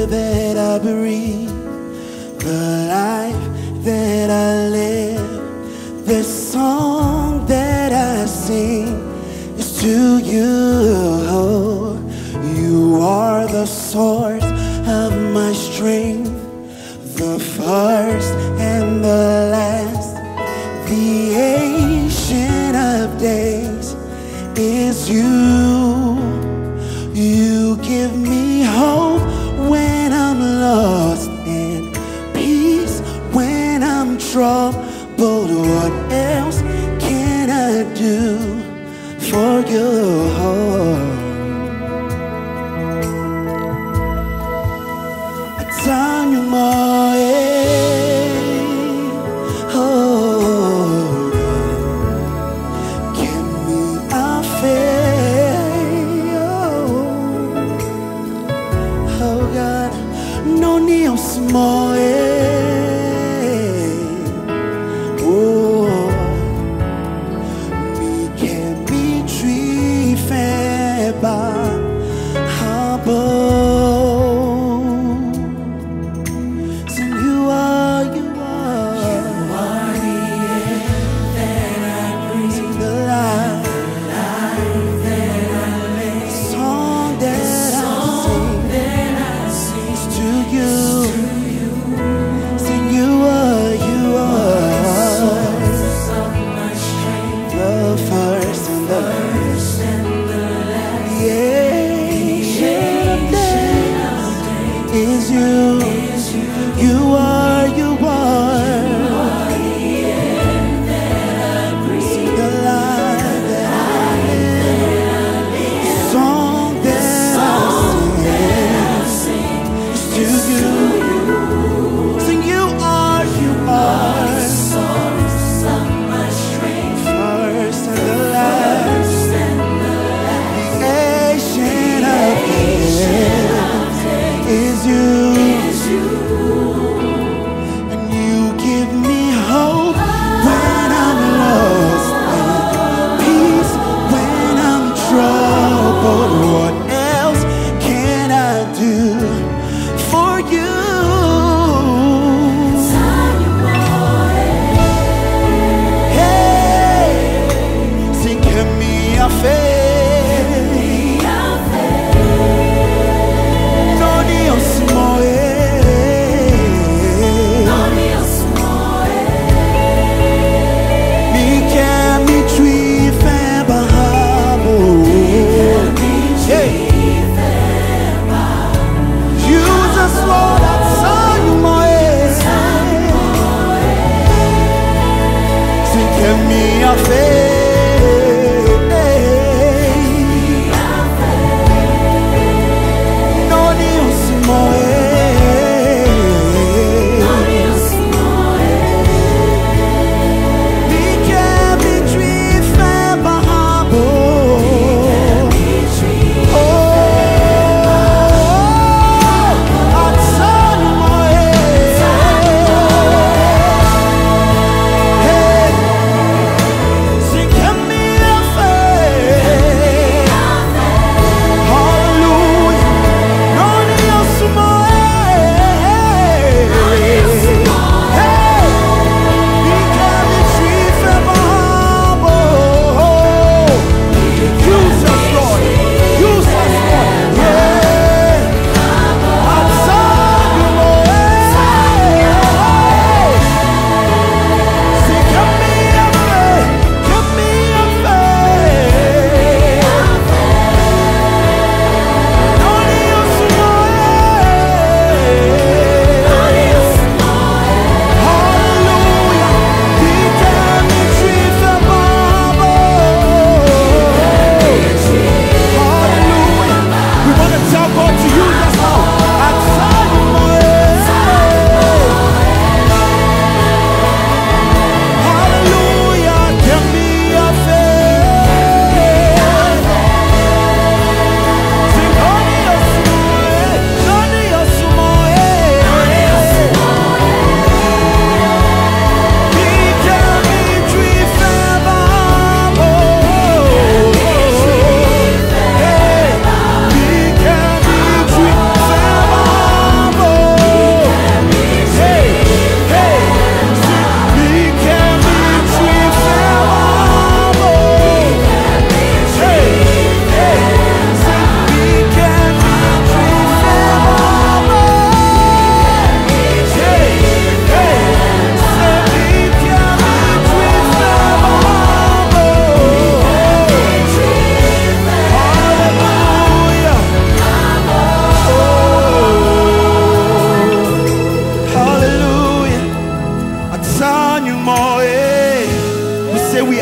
that I breathe, the life that I live, this song that I sing is to you. You are the source of my strength, the first and the last, the ancient of days is you. You give me hope when I'm lost and peace when I'm troubled. What else can I do for you? Time you more, oh God, give me a faith, oh God, no need small, oh, me can be treated by humble. Is you, you are the end that I breathe, the life that I live, song that I sing is to you. Sing you are the source of my strength, first and the last, the ancient of days is you.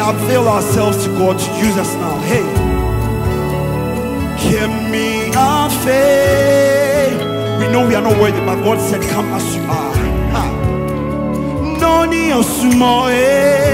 avail ourselves to God to use us now. Hey, give me a faith. We know we are not worthy, but God said, come as you are. No need of small.